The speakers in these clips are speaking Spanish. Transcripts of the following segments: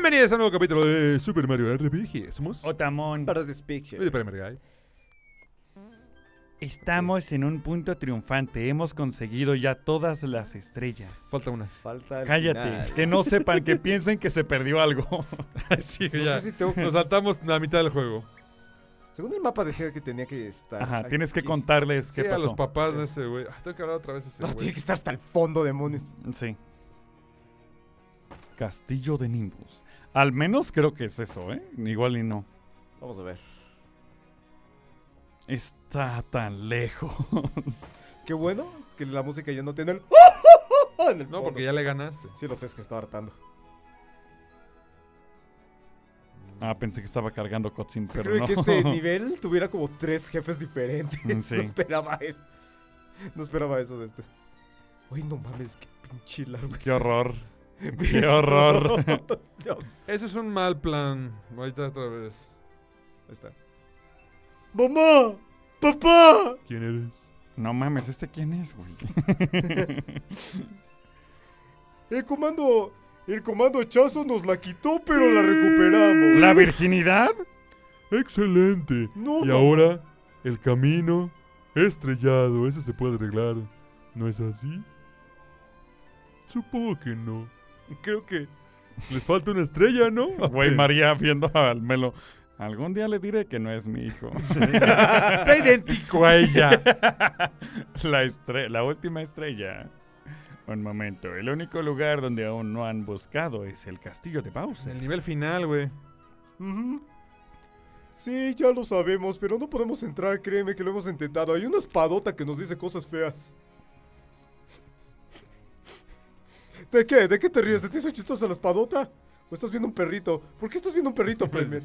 Bienvenidos a un nuevo capítulo de Super Mario RPG. Somos Otamón. Para Despiction. de Primer Guy. Estamos en un punto triunfante. Hemos conseguido ya todas las estrellas. Falta una. Falta el Cállate, final. que no sepan, que piensen que se perdió algo. Sí, No ya. sé si tengo que- Nos saltamos la mitad del juego. Según el mapa decía que tenía que estar. Ajá, tienes que aquí. contarles qué Sí, a pasó. los papás de ese güey. Tengo que hablar otra vez de ese No, güey. tiene que estar hasta el fondo, demonios. Sí. Castillo de Nimbus. Al menos creo que es eso, ¿eh? Igual y no. Vamos a ver. Está tan lejos. Qué bueno que la música ya no tiene el. en el No, fondo. porque ya le ganaste. Sí, lo sé, es que estaba hartando. Ah, pensé que estaba cargando cutscene, Sí, pero creo no. que este nivel tuviera como 3 jefes diferentes. Sí. No esperaba eso. No esperaba eso de este. Uy, no mames, qué pinche largo. Qué horror. Qué horror. No. Ese es un mal plan. Ahorita otra vez. Ahí está. ¡Mamá! ¡Papá! ¿Quién eres? No mames, ¿este quién es, güey? El comando Chazo nos la quitó, pero la recuperamos. ¿La virginidad? Excelente. No, Y mamá. ahora, el camino estrellado. Ese se puede arreglar. ¿No es así? Supongo que no. Creo que les falta una estrella, ¿no? Güey, María viendo al Melo. Algún día le diré que no es mi hijo. Está idéntico a ella. La última estrella. Un momento. El único lugar donde aún no han buscado es el castillo de Bowser. El nivel final, güey. Ujú. Sí, ya lo sabemos, pero no podemos entrar, créeme que lo hemos intentado. Hay una espadota que nos dice cosas feas. ¿De qué? ¿De qué te ríes? ¿De ti soy chistosa la espadota? ¿O estás viendo un perrito? ¿Por qué estás viendo un perrito, Premier?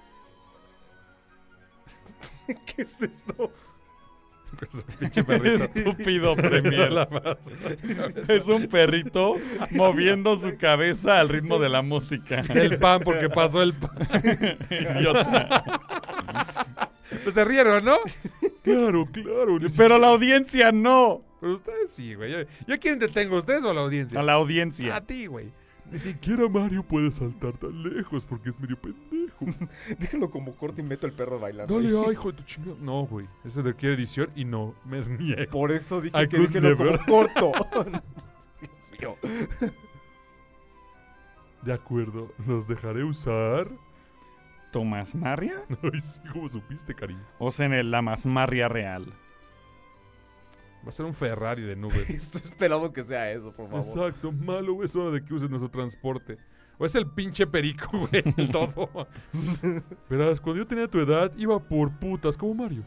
¿Qué es esto? Pinche perrito. Estúpido Premier. La más. Es un perrito moviendo su cabeza al ritmo de la música. El pan, porque pasó el pan. Idiota. Pues se rieron, ¿no? Claro, claro. Pero la audiencia no. Pero ustedes sí, güey. ¿Yo a quién te tengo? ¿Ustedes o a la audiencia? A la audiencia. A ti, güey. Ni siquiera Mario puede saltar tan lejos porque es medio pendejo. Déjalo como corto y meto el perro bailando. Dale, ay, hijo de tu chingada. No, güey. Eso requiere edición y no. Me niego. Por eso dije I que could déjelo como never. corto. Dios mío. De acuerdo. ¿Los dejaré usar? ¿Tomás Maria? Ay, sí, ¿cómo supiste, cariño? ¿O sea, en la Masmaria real? Va a ser un Ferrari de nubes. Estoy esperando que sea eso, por favor. Exacto. Malo, es hora de que uses nuestro transporte. O es el pinche perico, güey. El todo. Verás, cuando yo tenía tu edad, iba por putas como Mario.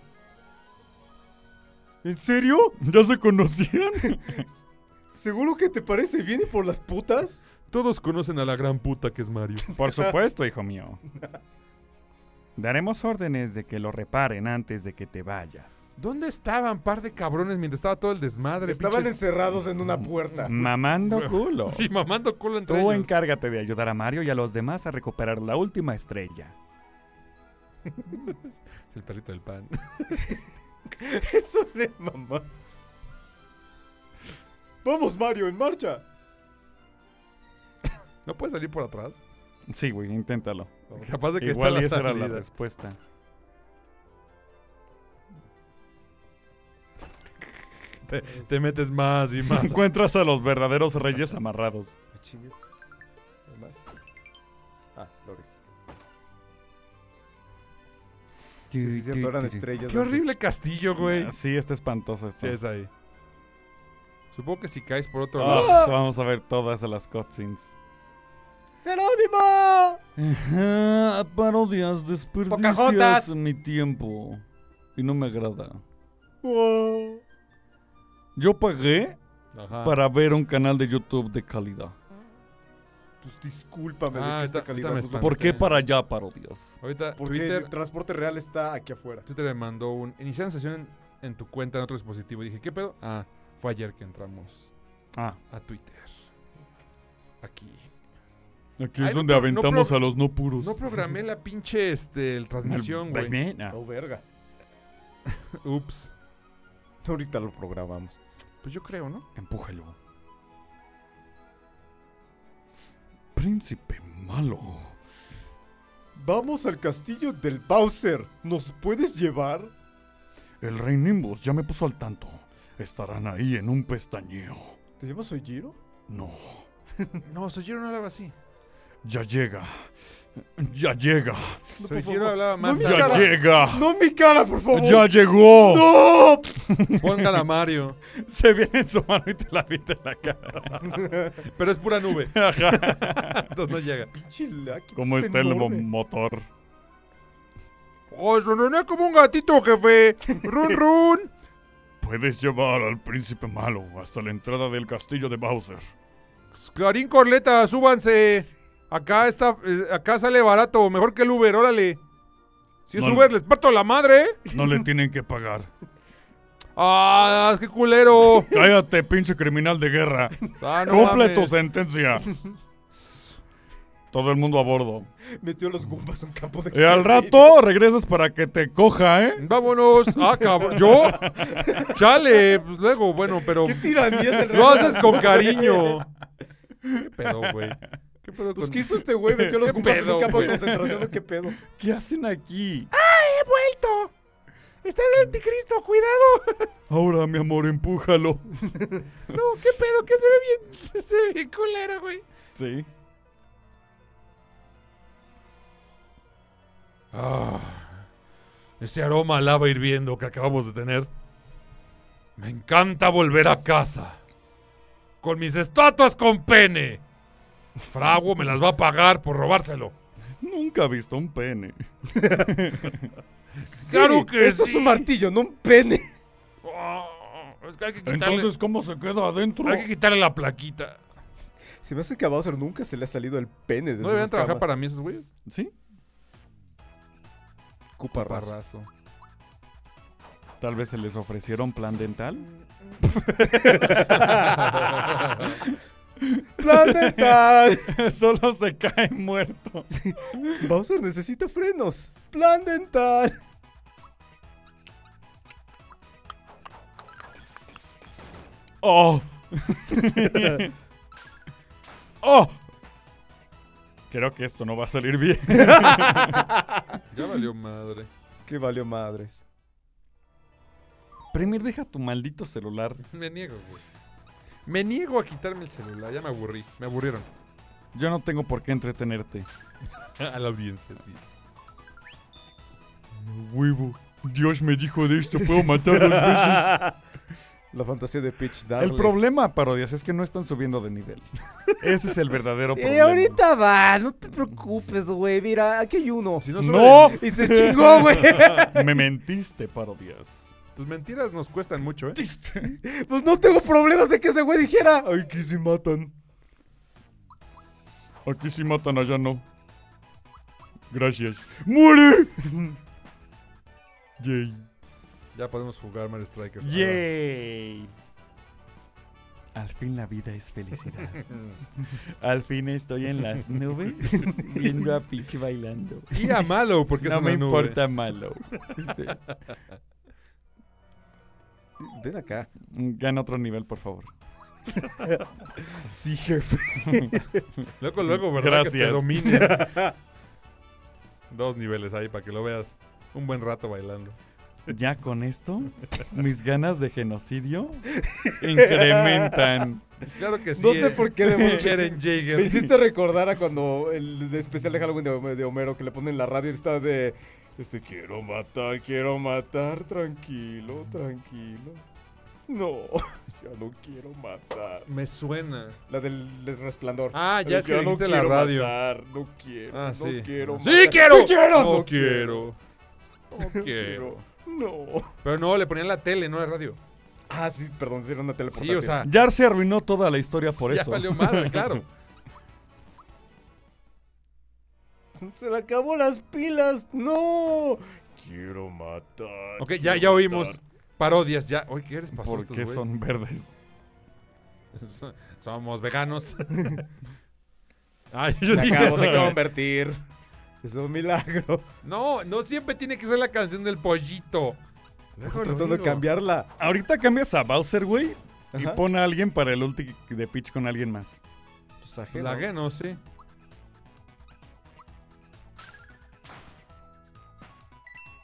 ¿En serio? ¿Ya se conocían? ¿Seguro que te parece bien y por las putas? Todos conocen a la gran puta que es Mario. Por supuesto, hijo mío. Daremos órdenes de que lo reparen antes de que te vayas. ¿Dónde estaban, par de cabrones, mientras estaba todo el desmadre? Estaban pinches- encerrados en una puerta. Mamando culo. Sí, mamando culo entre Tú ellos. encárgate de ayudar a Mario y a los demás a recuperar la última estrella. Es el perrito del pan. Eso de mamá. Vamos, Mario, en marcha. ¿No puede salir por atrás? Sí, güey, inténtalo. Capaz de que Igual está y la esa era la salida. respuesta. Te metes más y más. Encuentras a los verdaderos reyes amarrados. Ah, chingue. ¿Hay más? Ah, flores. Sí, es cierto, eran estrellas. Qué horrible castillo, güey. Ah, sí, está espantoso esto. Sí, es ahí. Supongo que si caes por otro Ah, lado. vamos a ver todas las cutscenes. ¡Jerónimo! Parodias, Pocahontas. desperdicias mi tiempo. Y no me agrada. Wow. Yo pagué Ajá. para ver un canal de YouTube de calidad. Pues discúlpame Ah, de que esta ahorita calidad me no- espanté. ¿Por qué para allá parodias? Ahorita Porque Twitter, el transporte real está aquí afuera. Twitter me mandó un... Iniciar sesión en tu cuenta en otro dispositivo. Y dije, ¿qué pedo? Ah, fue ayer que entramos Ah, a Twitter. Aquí. aquí Ay, es no donde pro- aventamos no a los no puros. No programé la pinche transmisión, güey. Oh, verga. Ups. Ahorita lo programamos. Pues yo creo, ¿no? Empújalo. príncipe malo. Vamos al castillo del Bowser. ¿Nos puedes llevar? El rey Nimbus ya me puso al tanto. Estarán ahí en un pestañeo. ¿Te llamas Soijiro? No, No, Sojiro no hablaba así. ya llega. Ya llega. No, por Sojiro favor. hablaba más. mi Ya cara. llega. ¡No mi cara, por favor! Ya llegó. ¡No! Pongan a Mario. Se viene en su mano y te la viste en la cara. Pero es pura nube. Ajá. Entonces no llega. Pinche Lucky, ¿Cómo está el enorme. motor? Oh, soné como un gatito, jefe. Run, run. Puedes llevar al príncipe malo hasta la entrada del castillo de Bowser. Clarín Corleta, súbanse. Acá está, acá sale barato, mejor que el Uber, órale. Si es No, Uber, les parto la madre. No le tienen que pagar. Ah, qué culero. Cállate, pinche criminal de guerra. Ah, no Cumple tu mames. sentencia. Todo el mundo a bordo. Metió los Goombas a un campo de Y al exterminio. rato regresas para que te coja, ¿eh? Vámonos. Ah, cabrón. ¿Yo? Chale, pues luego, bueno, pero ¿Qué tiranía del lo haces con cariño. ¿Qué pedo, güey? ¿Qué pedo Pues con...? ¿qué hizo este güey? Metió los ¿Qué Goombas en pedo, un campo de güey? concentración. ¿O qué pedo? ¿Qué hacen aquí? ¡He vuelto! ¡Está el anticristo! ¡Cuidado! Ahora, mi amor, empújalo. No, ¿qué pedo? Que se ve bien culero, güey. Sí. Ah, ese aroma a lava hirviendo que acabamos de tener. Me encanta volver a casa. Con mis estatuas con pene. Frago me las va a pagar por robárselo. Nunca he visto un pene. ¡Claro que Eso sí! es un martillo, no un pene. Ah, es que hay que quitarle, Entonces, ¿cómo se queda adentro? hay que quitarle la plaquita. Se me hace que a Bowser nunca se le ha salido el pene de ¿No sus deberían trabajar escamas. para mí esos güeyes? ¿Sí? Cuparrazo. Parrazo. Tal vez se les ofrecieron plan dental. ¡Plan dental! Solo se cae muerto. Bowser necesita frenos. ¡Plan dental! ¡Oh! ¡Oh! Creo que esto no va a salir bien. Ya valió madre. ¡Qué valió madres! Premier, deja tu maldito celular. Me niego, güey. Me niego a quitarme el celular. Ya me aburrí. Me aburrieron. Yo no tengo por qué entretenerte. A la audiencia, sí. Huevo. Dios me dijo de esto, puedo matar 2 veces. La fantasía de Peach, darle. El problema, parodias, es que no están subiendo de nivel. Ese es el verdadero problema. ahorita va, no te preocupes, güey. Mira, aquí hay uno. Si no, ¡No! Y se chingó, güey. Me mentiste, parodias. Tus mentiras nos cuestan mucho, ¿eh? Pues no tengo problemas de que ese güey dijera. Ay, que se matan. Aquí sí matan, allá no. Gracias. ¡Muere! Yay. Ya podemos jugar Mario Strikers. Yay. Al fin la vida es felicidad. Al fin estoy en las nubes viendo a Peach bailando. Y a malo, porque No es me una nube. importa malo. Sí. Ven acá. Gana otro nivel, por favor. Sí, jefe. Luego, ¿verdad? Que te Gracias. domine. 2 niveles ahí para que lo veas un buen rato bailando. Ya con esto, mis ganas de genocidio incrementan. Claro que sí. No sé por qué demonios. Eren Me Jaeger. hiciste recordar a cuando el especial de Halloween de Homero que le ponen en la radio y está de... quiero matar, tranquilo, tranquilo. No, ya no quiero matar. Me suena. La del Resplandor. Ah, ya es que no dijiste la quiero radio. matar, no quiero, Ah, no sí. quiero ¡Sí matar. quiero! ¡Sí quiero! No quiero. No No quiero. quiero. No. Pero no, le ponían la tele, no la radio. Ah, sí, perdón, sí era una tele Sí, o sea, Jar se arruinó toda la historia por ya eso. valió madre, claro. se le acabó las pilas. ¡No! Quiero matar. Ok, quiero ya oímos matar. parodias. Ya. Oye, ¿qué les pasó a estos Porque güeyes? son verdes. Somos veganos. Ay, yo Me dije- acabo de convertir. Es un milagro. No, no siempre tiene que ser la canción del pollito. Estoy tratando de cambiarla. Ahorita cambias a Bowser, güey, y Ajá. pon a alguien para el ulti de Peach con alguien más. Pues ajeno. La que no sé.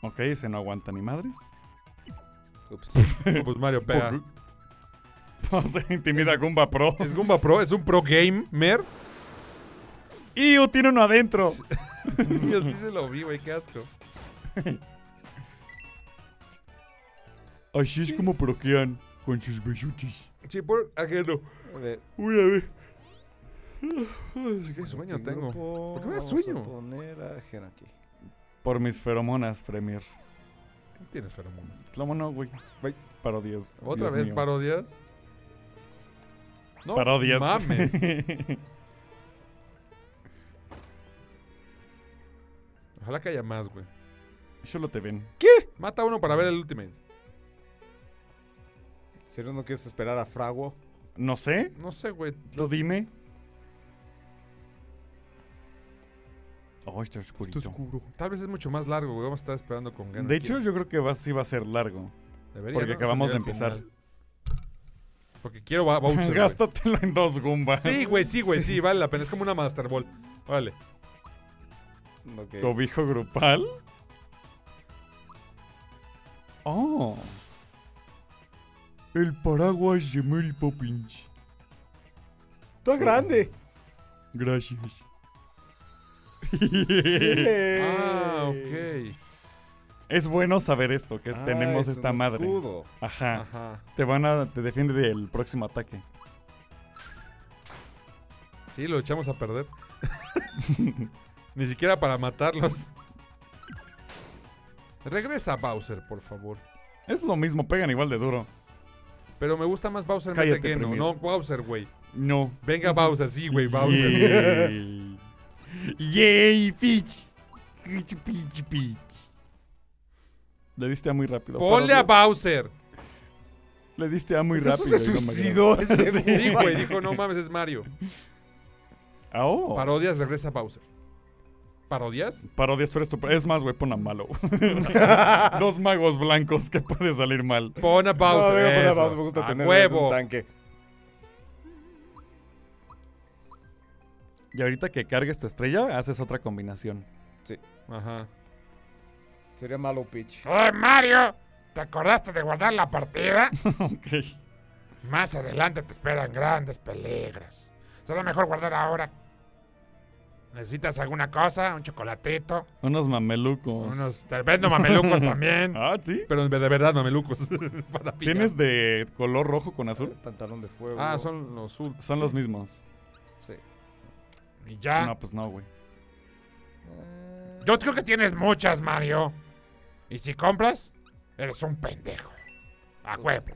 Ok, ese no aguanta ni madres. Ups. No, pues Mario pega. O sea, intimida a Goomba Pro. Es Goomba Pro, es un pro gamer. ¡Y tiene uno adentro! Yo sí se lo vi, güey, qué asco. Así es como proquean con sus besutis. Sí, por ajeno. A ver, Uy, a ver. Qué sueño aquí tengo. grupo, ¿Por qué me da vamos sueño? a poner a Gen aquí. Por mis feromonas, Premier. ¿Qué tienes feromonas? ¿Cómo no, güey? Bye. Parodias. ¿Otra Dios vez mío. parodias? No Parodias. mames. Ojalá que haya más, güey. Solo te ven. Mata a uno para ver el Ultimate. ¿En serio no quieres esperar a Frago? No sé. No sé, güey. Tú dime. Oh, está oscurito. Tal vez es mucho más largo, güey. Vamos a estar esperando con ganas. De hecho, yo creo que sí va a ser largo. Debería, porque ¿no? acabamos de Hasta el empezar. final. Porque quiero Bowser, güey. Gástatelo en 2 Goombas. Sí, güey, sí, vale la pena. Es como una Master Ball. Vale. Ok. Cobijo grupal. Oh. El paraguas de Mary Poppins. ¡Está grande! Gracias. Ah, ok. Es bueno saber esto, que Ah, tenemos es esta un madre. escudo. Ajá. Ajá. Te defiende del próximo ataque. Sí, lo echamos a perder. Ni siquiera para matarlos. Regresa Bowser, por favor. Es lo mismo, pegan igual de duro. Pero me gusta más Bowser Cállate, que no. Premier. No, Bowser, güey. No. Venga, Bowser, sí, güey, Bowser. Yay. Yay, Peach. Peach. Le diste a muy rápido. Ponle a Parodias. Bowser. Le diste a muy Eso rápido. se y no me suicidó agrada. ese Sí, güey, dijo, no mames, es Mario. Ah, oh. Parodias, regresa Bowser. ¿Parodias? Parodias, pero esto es más, güey, pon a malo. 2 magos blancos que puede salir mal. Pon a No, Bowser. voy a poner a eso. Bowser, me gusta A tener huevo. un tanque. Y ahorita que cargues tu estrella, haces otra combinación. Ajá. Sería malo Peach. ¡Oye, Mario! ¿Te acordaste de guardar la partida? Ok. Más adelante te esperan grandes peligros. Será mejor guardar ahora. ¿Necesitas alguna cosa? ¿Un chocolatito? Unos mamelucos. Te vendo mamelucos también. Ah, ¿sí? Pero de verdad, mamelucos. Para pillar. ¿Tienes de color rojo con azul? Pantalón de fuego. Ah, son los sur. Son los mismos. Sí. Y ya. No, pues no, güey. Yo creo que tienes muchas, Mario. Y si compras, eres un pendejo. A huevo.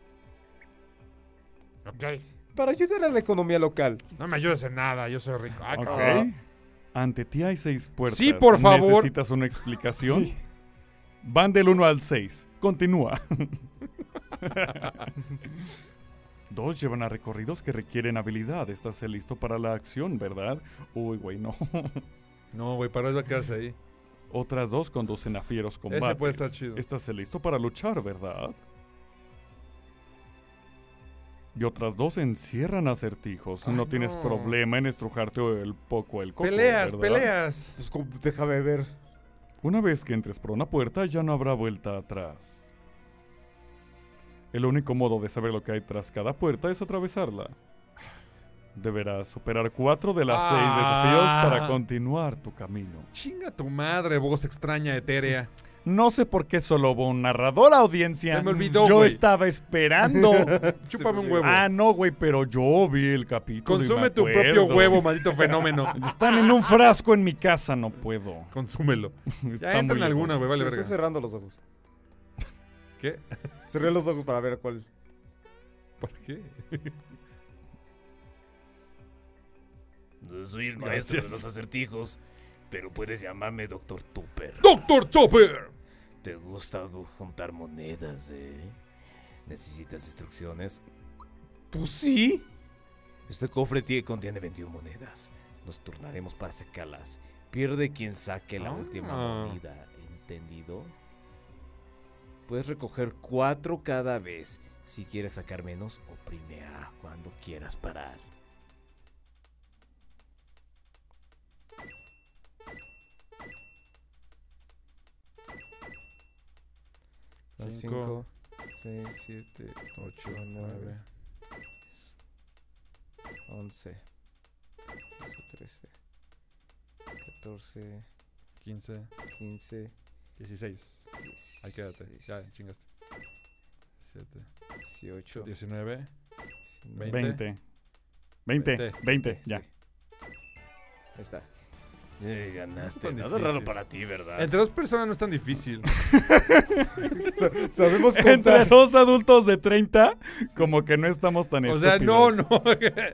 Ok. Para ayudar a la economía local. No me ayudes en nada, yo soy rico. Ah, Ok. cabrón. Ante ti hay 6 puertas. Sí, por favor. ¿Necesitas una explicación? Van del 1 al 6. Continúa. 2 llevan a recorridos que requieren habilidad. Estás listo para la acción, ¿verdad? Uy, güey, no. No, güey, para eso va a quedarse ahí. Otras 2 conducen a fieros combates. puede estar chido. Estás listo para luchar, ¿verdad? Y otras 2 encierran acertijos. Ay, no tienes no. problema en estrujarte el coco. Peleas, ¿verdad? peleas. Pues déjame ver. Una vez que entres por una puerta, ya no habrá vuelta atrás. El único modo de saber lo que hay tras cada puerta es atravesarla. Deberás superar 4 de las 6 desafíos para continuar tu camino. Chinga tu madre, voz extraña, etérea. No sé por qué solo hubo un narrador, audiencia. Se me olvidó, Yo güey. estaba esperando. Chúpame un huevo. Ah, no, güey, pero yo vi el capítulo. y me Consume tu propio acuerdo. huevo, maldito fenómeno. Están en un frasco en mi casa, no puedo. Consúmelo. Está Ya entra muy en alguna, lejos. güey, vale Estoy verga. cerrando los ojos. ¿Qué? Cerré los ojos para ver cuál. ¿Por qué? No soy el maestro de los acertijos, pero puedes llamarme Dr. Tupper. ¡Doctor Chopper! ¿Te gusta juntar monedas, ¿Necesitas instrucciones? Pues sí. Este cofre contiene 21 monedas. Nos turnaremos para sacarlas. Pierde quien saque la última moneda, ¿entendido? Puedes recoger 4 cada vez. Si quieres sacar menos, oprime A cuando quieras parar. 5, 6, 7, 8, 9, 9, 11, 13, 14, 15, 15, 16. Ahí quédate. Ya, chingaste. 17, 18, 19. 20. 20, ya. Sí. Ahí está. Ganaste. tan Nada difícil. raro para ti, ¿verdad? Entre dos personas no es tan difícil. Sabemos Entre contar. dos adultos de 30, como que no estamos tan O sea, no, estúpidos. no.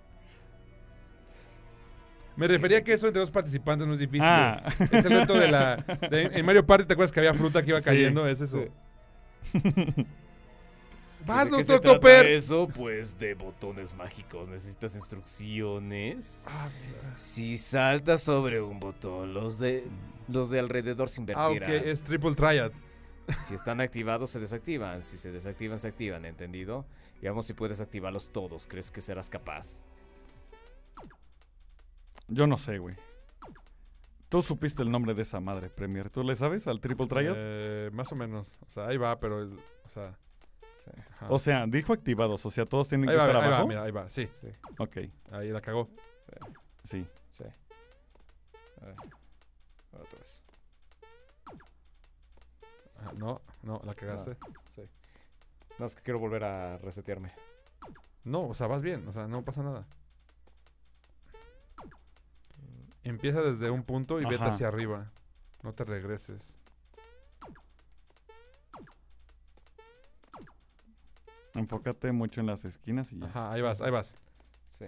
Me refería a que eso entre dos participantes no es difícil. Ah. Es el reto de la... en Mario Party, ¿te acuerdas que había fruta que iba Sí. cayendo? Es eso. Sí. ¡Vas, ¿De qué doctor se trata Topper! eso? Pues de botones mágicos. ¿Necesitas instrucciones? Ah, Si saltas sobre un botón, los de alrededor se ok, invertirán. es Triple Triad. Si están activados, se desactivan. Si se desactivan, se activan, ¿entendido? Y veamos si puedes activarlos todos. ¿Crees que serás capaz? Yo no sé, güey. Tú supiste el nombre de esa madre, Premier. ¿Tú le sabes al Triple Triad? Más o menos. O sea, ahí va, pero... o sea... Sí. ajá. O sea, dijo activados. O sea, todos tienen Ahí que va, estar ahí va, abajo. mira, ahí va. Sí, Ok, ahí la cagó. sí. Sí. A ver. Otra vez. Ah, no, la cagaste. Sí. No, es que quiero volver a resetearme. No, o sea, vas bien. O sea, no pasa nada. Empieza desde un punto y vete Ajá. hacia arriba. No te regreses. Enfócate mucho en las esquinas y ya. Ajá, ahí vas, ahí vas. Sí.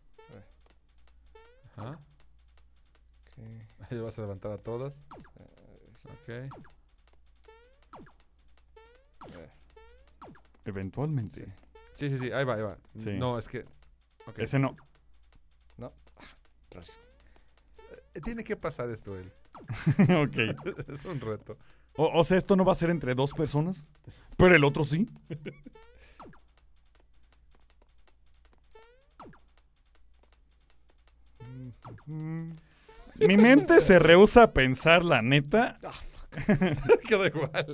Ajá. Ok. Ahí vas a levantar a todas. Ok. Eventualmente. Sí, sí, ahí va, ahí va. Sí. No, es que... ok. Ese no. Rayos. Tiene que pasar esto él. Ok. Es un reto. O sea, esto no va a ser entre dos personas. Pero el otro sí. Mi mente se rehúsa a pensar, la neta. Queda igual.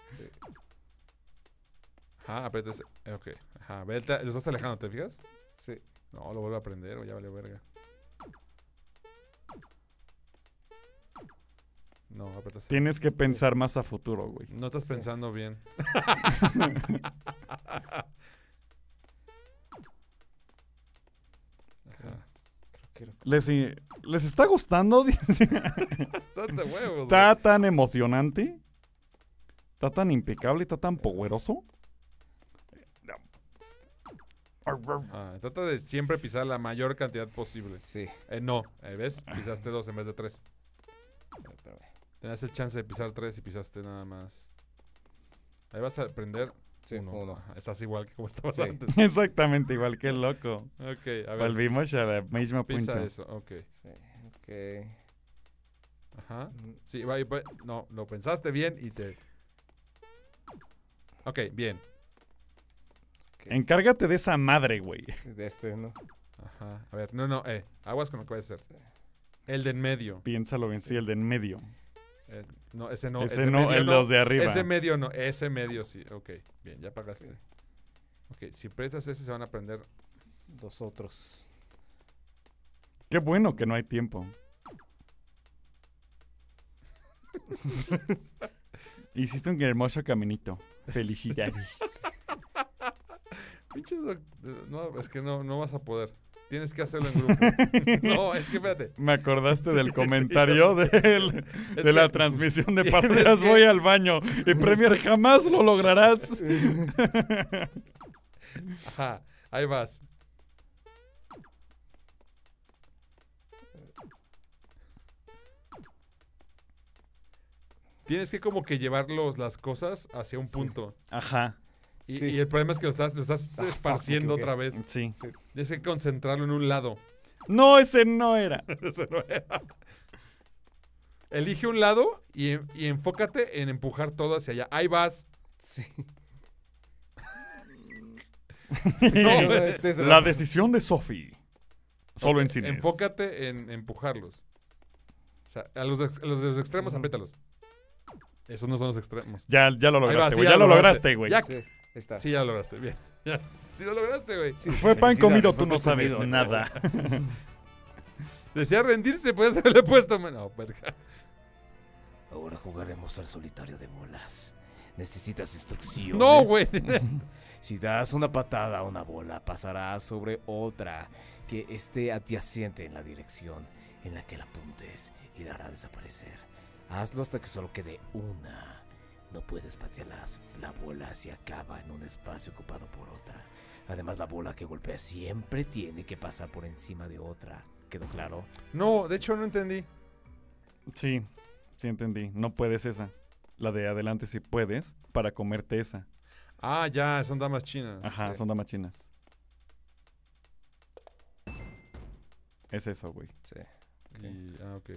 Ajá, aprieta ese. Ok. Ajá, vete, lo estás alejando, ¿te fijas? Sí. No, lo vuelve a aprender o ya valió verga. No, aprieta ese. Tienes que pensar más a futuro, güey. No estás Sí. pensando bien. Ajá. Creo que ¿Les está gustando? Date huevos, ¿Está tan emocionante? ¿Está tan impecable? ¿Está tan poderoso? Trata de siempre pisar la mayor cantidad posible. sí. No, ¿ves? Pisaste 2 en vez de 3. Espérame. Tenías el chance de pisar 3 y pisaste nada más. Ahí vas a aprender Sí, 1. uno. Estás igual que como estabas Sí. antes. Exactamente igual que loco. Ok, a ver. Volvimos al mismo Pisa punto. eso, ok. Sí. Ok. Ajá. Mm, Sí, no, lo pensaste bien y te... Ok, bien. ok. Encárgate de esa madre, güey. De este, ¿no? Ajá. A ver, no, aguas con lo que va a ser. El de en medio. Piénsalo bien, sí, el de en medio. No, ese no. Ese no, medio el los de arriba. Ese medio no, ese medio sí. Ok, bien, ya pagaste. Ok, si prestas ese se van a aprender. Los otros. Qué bueno que no hay tiempo. Hiciste un hermoso caminito. Felicidades. Pinches no, es que no vas a poder. Tienes que hacerlo en grupo. No, es que espérate. Me acordaste del comentario de Es la que- transmisión de tienes partidas. que- Voy al baño. Y Premier, jamás lo lograrás. Ajá, ahí vas. Tienes que como que llevar las cosas hacia un punto. Ajá, Y, Sí. y el problema es que lo estás fuck, esparciendo me equivoqué. otra vez. sí. Tienes que concentrarlo en un lado. No, ese no era. Ese no era. Elige un lado y enfócate en empujar todo hacia allá. Ahí vas. Sí. No, este es La decisión de Sophie. Solo en Ok, cines. Enfócate en empujarlos. O sea, a los de los extremos, Ujú. apriétalos. Esos no son los extremos. Ya lo Ahí va, lograste, sí, güey. ya Ya lo lo lograste. lograste, güey. Ya. Sí, ahí está. Sí, ya lo lograste. Bien. Ya. Sí lo lograste, güey. Sí, Fue pan felicidades, comido, fue tú no pan sabes comido, nada. Decía rendirse, puedes haberle puesto... No, verga. Ahora jugaremos al solitario de bolas. ¿Necesitas instrucciones? No, güey. Si das una patada a una bola, pasará sobre otra que esté adyacente en la dirección en la que la apuntes y la hará desaparecer. Hazlo hasta que solo quede una. No puedes patear la bola si acaba en un espacio ocupado por otra. Además, la bola que golpea siempre tiene que pasar por encima de otra. ¿Quedó claro? No, de hecho no entendí. Sí, sí entendí. No puedes esa. La de adelante sí puedes para comerte esa. Ah, ya, son damas chinas. Ajá, Sí. son damas chinas. Es eso, güey. Sí. Ok.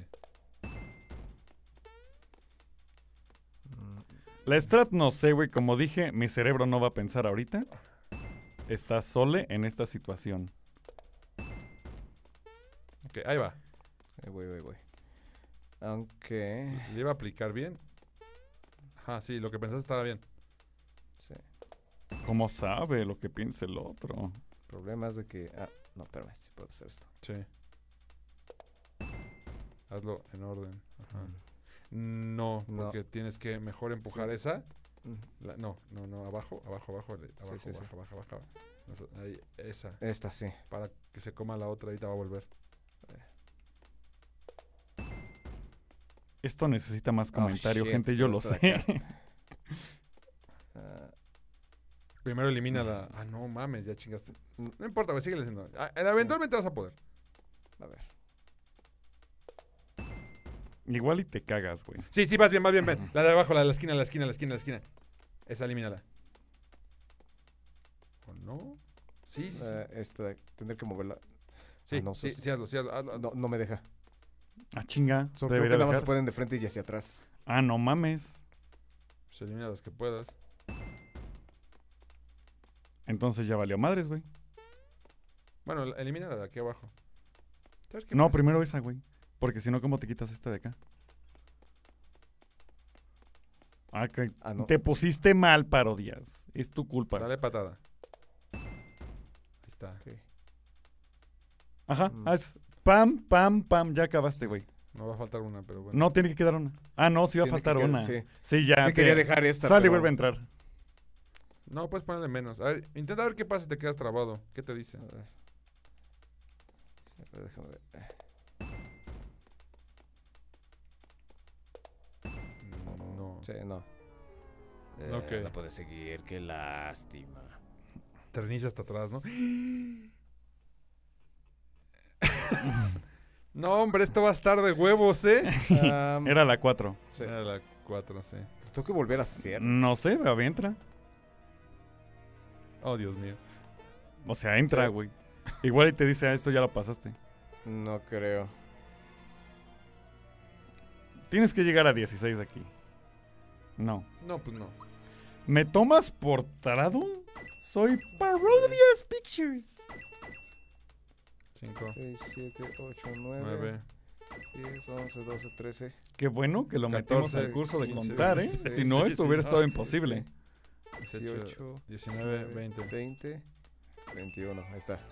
La strat no sé, güey. Como dije, mi cerebro no va a pensar ahorita. Está sole en esta situación. Ok, ahí va. Voy. Aunque... ¿Le iba a aplicar bien? Ajá, sí, lo que pensaste estaba bien. Sí. ¿Cómo sabe lo que piensa el otro? El problema es de que... Ah, no, espérame, sí puedo hacer esto. Sí. Hazlo en orden. Ajá. No, No. porque tienes que mejor empujar Sí. esa. Mm. No, abajo. Abajo. Sí. Eso, ahí, esa. Esta sí. Para que se coma la otra, ahorita va a volver. Esto necesita más comentario, shit, gente. Yo pero lo esta de sé. acá. Ah, Primero elimina la... Ah, no mames, ya chingaste. No importa, güey, síguele haciendo. Eventualmente vas a poder. a ver. Igual y te cagas, güey. Sí, vas bien, ven. La de abajo, la de la esquina. Esa, elimínala. ¿O no? Sí. Esta, tendré que moverla. Sí, Ah, no, sí, hazlo. No me deja. Ah, chinga. Creo que Debería nada más dejar. se pueden de frente y hacia atrás. Ah, no mames. Pues elimina las que puedas. Entonces ya valió madres, güey. Bueno, elimina la de aquí abajo. ¿Sabes qué No, pasa? primero esa, güey. Porque si no, ¿cómo te quitas esta de acá? Ah, que Ah, no. te pusiste mal, Parodias. Es tu culpa. Dale patada. Ahí está. Ok. Ajá. Mm. Haz pam, pam, pam. Ya acabaste, güey. No va a faltar una, pero bueno. No, tiene que quedar una. Ah, no, sí va a Tiene que faltar quedar- una. sí. Sí, ya. Es que quería dejar esta. Sale y pero- vuelve a entrar. No, puedes ponerle menos. A ver, intenta ver qué pasa si te quedas trabado. ¿Qué te dice? A ver. Sí, pero déjame ver. No. Sí, no. Ok. No puedes seguir, qué lástima. Te reinicia hasta atrás, ¿no? No, hombre, esto va a estar de huevos, ¿eh? Era la 4. Sí. Era la 4, sí. Tengo que volver a hacer. No sé, a entra. Oh, Dios mío. O sea, entra, Sí. güey. Igual y te dice, ah, esto ya lo pasaste. No creo. Tienes que llegar a 16 aquí. No. No, pues no. ¿Me tomas por tarado? Soy Parodias Pictures. 5, 6, 7, 8, 9, 9, 10, 11, 12, 13. Qué bueno que lo metimos 14, al curso de 15, contar, ¿eh? 16, Si no, esto hubiera estado sí, imposible. 18, 19, 20. 20, 21. Ahí está.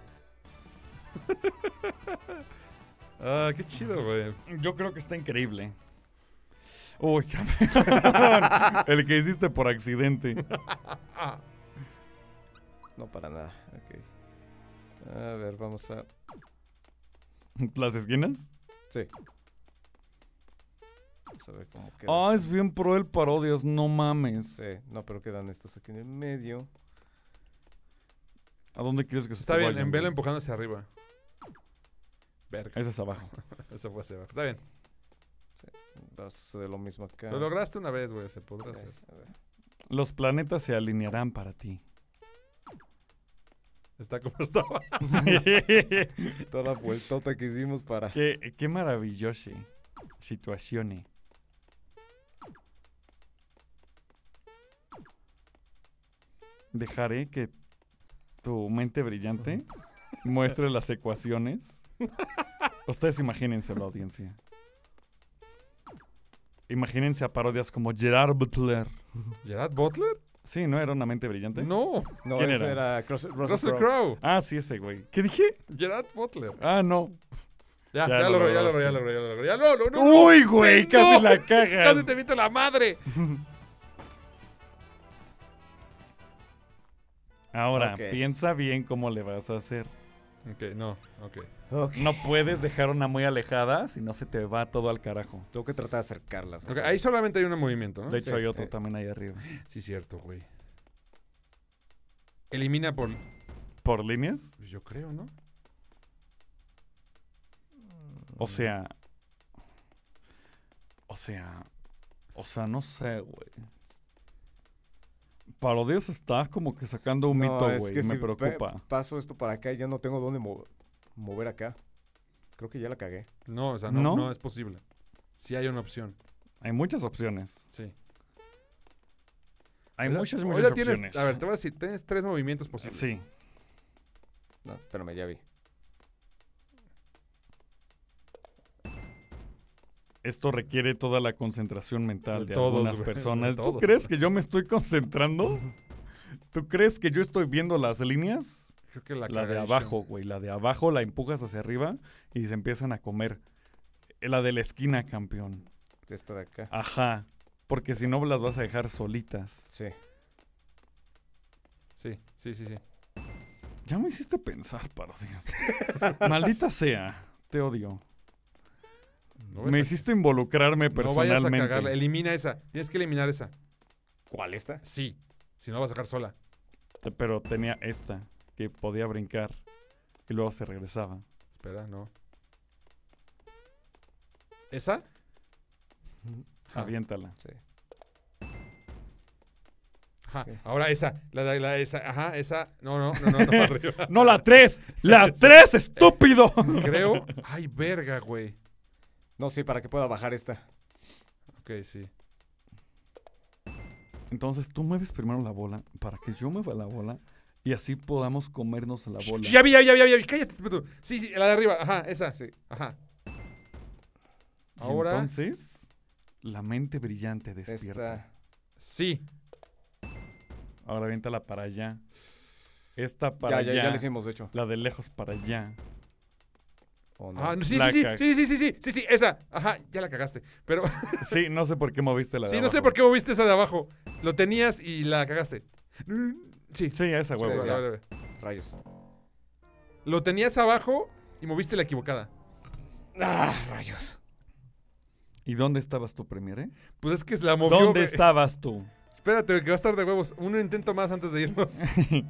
Ah, qué chido, güey. Yo creo que está increíble. Uy, cabrón. El que hiciste por accidente. No para nada. Ok. A ver, vamos a. ¿Las esquinas? Sí. Vamos a ver cómo queda. Ah, esto. es bien pro el Parodias, no mames. Sí, no, pero quedan estos aquí en el medio. ¿A dónde quieres que se Está te bien, vayan, en velo güey? empujando hacia arriba. Verga. Ese es abajo. Eso fue hacia abajo. Está bien. Va a suceder lo mismo acá. Lo lograste una vez, güey. Se podrá Sí, hacer. a ver. Los planetas se alinearán para ti. Está como estaba. Toda la vueltota que hicimos para. Qué maravilloso. Situazione. Dejaré que tu mente brillante muestre las ecuaciones. Ustedes imagínense la audiencia. Imagínense a parodias como Gerard Butler. ¿Gerard Butler? Sí, ¿no era una mente brillante? No. No, ¿Quién ese era? era Russell Russell Crowe. Crowe. Ah, sí, ese güey. ¿Qué dije? Gerard Butler. Ah, no. Ya Ya lo lo logré, ya lo logré, lograste. ya lo logré, ya lo logré. Ya no. ¡Uy, güey! No. Casi la cagas. Casi te meto la madre. Ahora, Ok. piensa bien cómo le vas a hacer. Ok, no, ok. Ok. No puedes dejar una muy alejada, si no se te va todo al carajo. Tengo que tratar de acercarlas. Ok, ahí solamente hay un movimiento, ¿no? De hecho, Sí, hay otro también ahí arriba. Sí, cierto, güey. Elimina por... ¿Por líneas? Pues yo creo, ¿no? O sea, no sé, güey. Parodias está como que sacando un mito, güey. Me si preocupa. paso esto para acá y ya no tengo dónde mover acá. Creo que ya la cagué. No, o sea, ¿No? no es posible. Sí hay una opción. Hay muchas opciones. Sí. Hay Ahorita- muchas ahorita opciones. tienes, a ver, te voy a decir, tienes 3 movimientos posibles. Sí. No, espérame, ya vi. Esto requiere toda la concentración mental De de todos, algunas güey, personas. de ¿Tú todos. crees que yo me estoy concentrando? ¿Tú crees que yo estoy viendo las líneas? Creo que La de cagué, abajo, güey. La de abajo la empujas hacia arriba y se empiezan a comer. La de la esquina, campeón. Esta de acá. Ajá. Porque si no las vas a dejar solitas. Sí. Sí. Ya me hiciste pensar, parodias. Maldita sea. Te odio. No Me vayas a- hiciste involucrarme no vayas a personalmente. cagarla. Elimina esa. Tienes que eliminar esa. ¿Cuál esta? Sí. Si no, vas a sacar sola. Pero tenía esta, que podía brincar. Y luego se regresaba. Espera, no. ¿Esa? Ah. Aviéntala. Sí. Ajá. Ok. Ahora esa. Esa. Ajá, esa. No, arriba. ¡No, la 3! ¡La 3, estúpido! Creo. Ay, verga, güey. No, sí, para que pueda bajar esta. Ok, sí. Entonces tú mueves primero la bola para que yo mueva la bola y así podamos comernos la bola. Ya vi. Cállate, puto. Sí, la de arriba. Ajá, esa. Sí. Ajá. Y Ahora. entonces, la mente brillante despierta. Esta. Sí. Ahora aviéntala para allá. Esta para allá. Ya le hicimos, de hecho. La de lejos para allá. ¿O no? Ah, no, sí, La sí, ca- sí, esa. Ajá, ya la cagaste. Pero Sí, no sé por qué moviste la de sí, no sé abajo. por qué moviste esa de abajo. Lo tenías y la cagaste. Sí. Sí, esa Sí, huevo. ya. A ver. Rayos. Lo tenías abajo y moviste la equivocada. ¡Ah, rayos! ¿Y dónde estabas tú, Premier, Pues es que la movió. ¿Dónde güey. estabas tú? Espérate, que va a estar de huevos. Un intento más antes de irnos.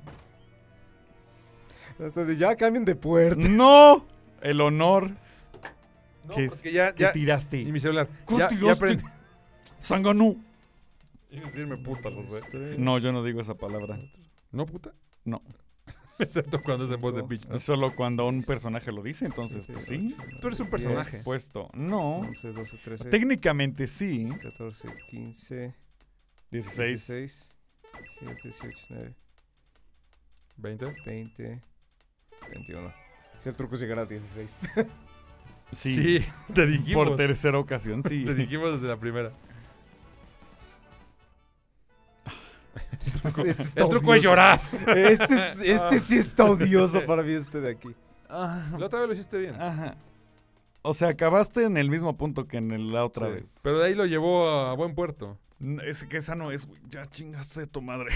Hasta de ya cambien de puerta. ¡No! El honor No, que, porque ya, que ya. tiraste. Y mi celular. ¿Qué Ya tiraste? aprendí. ¡Sanganú! Iba a decirme puta, lo sé. No, yo no digo esa palabra. ¿No, puta? No. Excepto cuando es en voz de bitch, ¿no? Es solo cuando un personaje lo dice, entonces, pues sí. Tú eres un personaje. Puesto. No. 11, 12, 13, Técnicamente sí. 14, 15, 16. 16, 17, 18, 19, 20. 20, 21. Si el truco es llegar a 16. Sí. te dijimos. Por tercera ocasión, sí. Te dijimos desde la primera. El truco es llorar. Este sí está odioso para mí, este de aquí. La otra vez lo hiciste bien. Ajá. O sea, acabaste en el mismo punto que en la otra Sí. vez. Pero de ahí lo llevó a buen puerto. Es que esa no es, güey. Ya chingaste tu madre.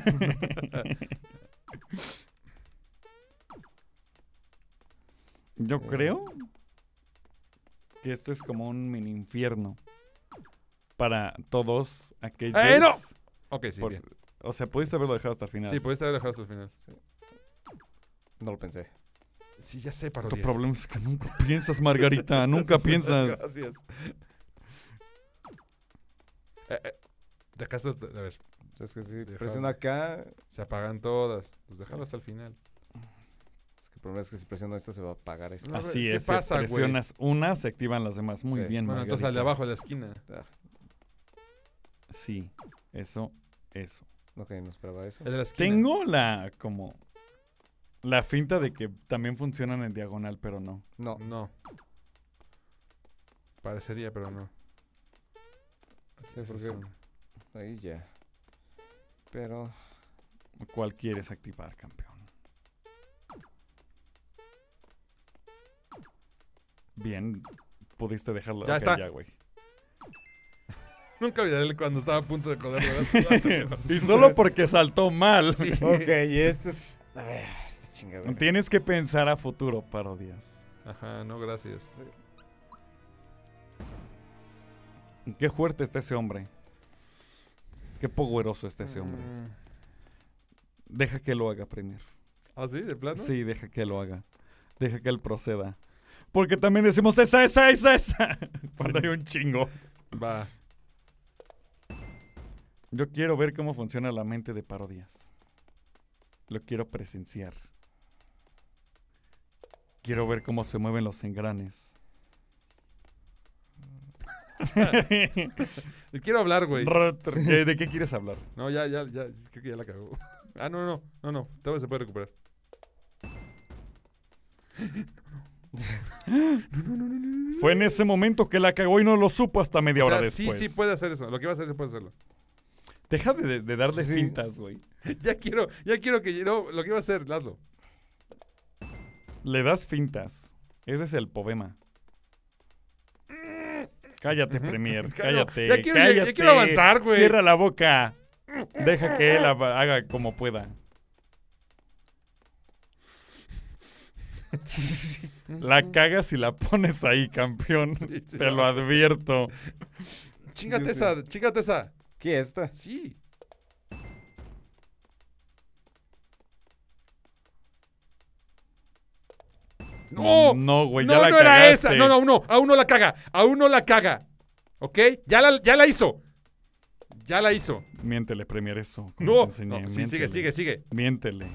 Yo creo que esto es como un mini infierno para todos aquellos. no! Ok, sí, por- bien. O sea, pudiste haberlo dejado hasta el final. Sí, pudiste haber dejado hasta el final. No lo pensé. Sí, ya sé, Tu parodias. problema es que nunca piensas, Margarita. Nunca piensas. Gracias. De acá está, a ver, Es que si Déjalo. presiono acá, se apagan todas. Pues déjalo hasta el final. es que el problema es que si presiono esta se va a apagar esta. No, Así ¿qué es. pasa, si güey? presionas una, se activan las demás. Muy Sí. bien, Bueno, entonces al de Margarita. abajo de la esquina. Ah, Sí, eso. ok, no esperaba eso. El de la esquina. Tengo la finta de que también funcionan en diagonal, pero no. No, No. Parecería, pero no. Sí, Ese es porque uno. ahí ya. Pero ¿Cuál quieres activar, campeón? Bien, pudiste dejarlo. Ya Ok, está. Ya, güey. Nunca olvidaré cuando estaba a punto de joderlo. Y solo porque saltó mal. Sí. ok, y este es... A ver, este chingadera. Tienes que pensar a futuro, Parodias. Ajá, no, gracias. Qué fuerte está ese hombre. Qué poderoso está ese hombre. Deja que lo haga primero. ¿Ah, sí? ¿De plano? Sí, deja que lo haga. Deja que él proceda. Porque también decimos esa. Cuando hay un chingo. Va. Yo quiero ver cómo funciona la mente de Parodias. Lo quiero presenciar. Quiero ver cómo se mueven los engranes. Quiero hablar, güey. ¿De qué quieres hablar? No, ya, creo que ya la cagó. Ah, no. Todavía se puede recuperar. Fue en ese momento que la cagó y no lo supo hasta media O sea, hora después. sí puede hacer eso. Lo que iba a hacer, sí puede hacerlo. Deja de darle Sí. fintas, güey. Ya quiero que... No, lo que iba a hacer, hazlo. Le das fintas. Ese es el poema. Cállate, Premier. Cállate. Ya quiero cállate. avanzar, güey. Cierra la boca. Deja que él haga como pueda. La cagas y la pones ahí, campeón. Sí, Te lo advierto. Chíngate esa. ¿Qué esta? Sí. No, No, güey, ya no, la no era cagaste. esa. No, aún no la caga. ¿Ok? Ya la hizo. Miéntele, Premier, eso. como No, te enseñé. no, sí, Miéntele. sigue. Miéntele.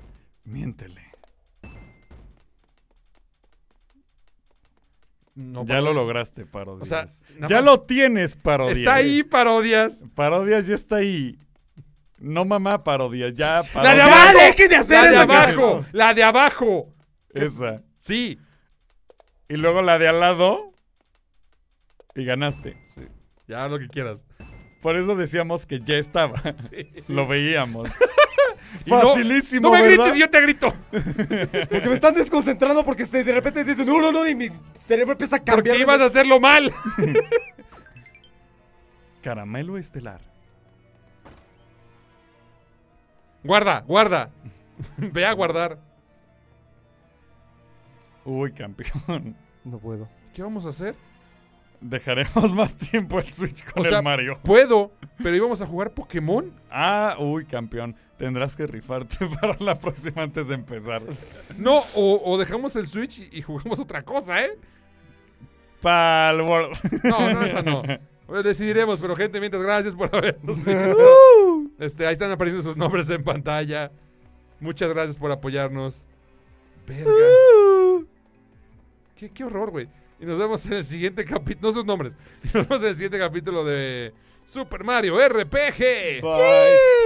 No, Ya lo lograste, Parodias. O sea, nada ya más- lo tienes, Parodias. Está ahí, Parodias. Parodias ya está ahí. No mamá, Parodias. Ya, La de Parodias. abajo. dejen de hacer La de eso, abajo. La de abajo. Esa. Sí. Y luego la de al lado. Y ganaste. Ya lo que quieras. Por eso decíamos que ya estaba. Sí. Lo veíamos. Y no- Facilísimo, No me ¿verdad? grites, yo te grito. Porque me están desconcentrando porque de repente dicen no, y mi cerebro empieza a cambiar. Porque ibas a hacerlo mal. Caramelo estelar. Guarda. Ve a guardar. Uy, campeón. No puedo. ¿Qué vamos a hacer? Dejaremos más tiempo el Switch con O sea, el Mario. Puedo, pero íbamos a jugar Pokémon. Ah, uy, campeón. Tendrás que rifarte para la próxima antes de empezar. No, o dejamos el Switch y jugamos otra cosa, ¿eh? Pal World. No, esa no. Bueno, decidiremos, pero gente, mientras gracias por habernos visto. Ahí están apareciendo sus nombres en pantalla. Muchas gracias por apoyarnos. Verga. Qué horror, güey. Y nos vemos en el siguiente capítulo. No sus nombres. Y nos vemos en el siguiente capítulo de Super Mario RPG. Bye.